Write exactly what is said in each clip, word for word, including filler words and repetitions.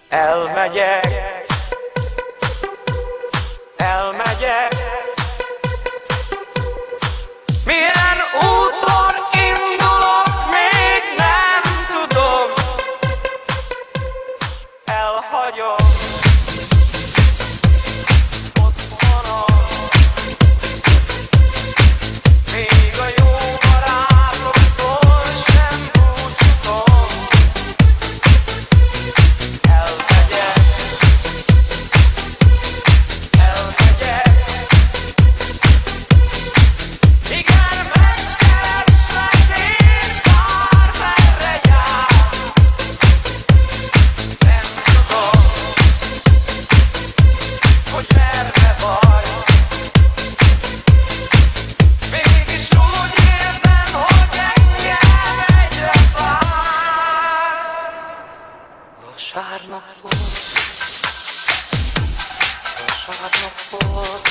Elmegyek, elmegyek. Milyen úton indulok, még nem tudom. Elhagyom otthonom, még a jó barátoktól sem búcsúzom. Elmegyek, elmegyek. Igen, megkereslek én, bármerre jár. Nem tudom, hogy merre vagy. Mégis úgy érzem, hogy engem egyre vársz. Vasárnap volt, vasárnap volt,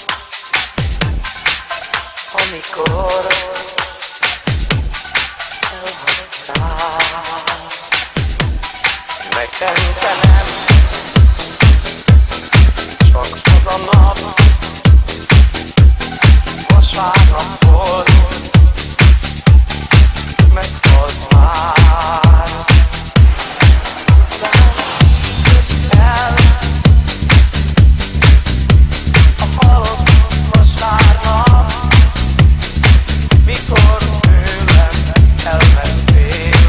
amikor elhagytál. Nekem te nem, csak az a nap, vasárnap volt, meghalt már. Hozzám jött el a halott vasárnap, mikor tőlem elmentél.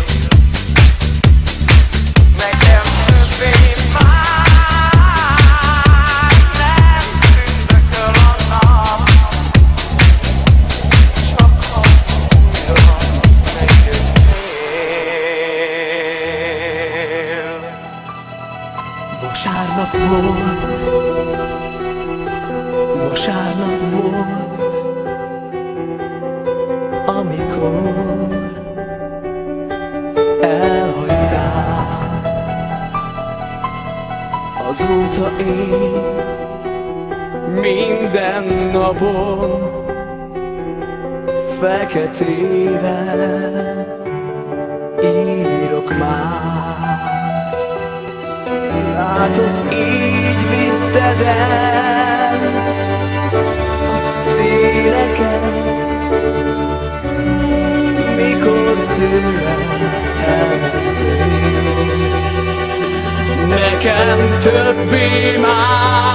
Nekem többé már nem tündököl a nap, csak ha újra megjöttél. Vasárnap volt, vasárnap volt, amikor elhagytál. Azóta én minden napon feketével írok már. Látod, így vitted el a széleket, mikor tőlem elmentél. Nekem többé már